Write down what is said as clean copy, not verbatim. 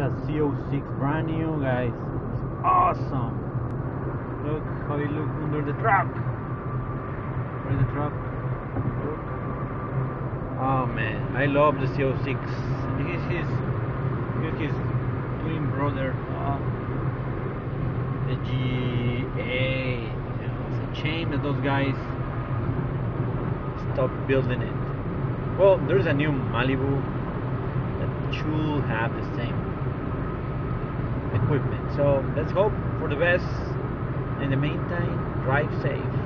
a CO6 brand new, guys. It's awesome. Look how it looks under the truck. Where's the truck? Look. Oh man, I love the CO6. His twin brother. The GA. It's a shame that those guys stopped building it. Well, there's a new Malibu that should have the same equipment. So let's hope for the best. In the meantime, drive safe.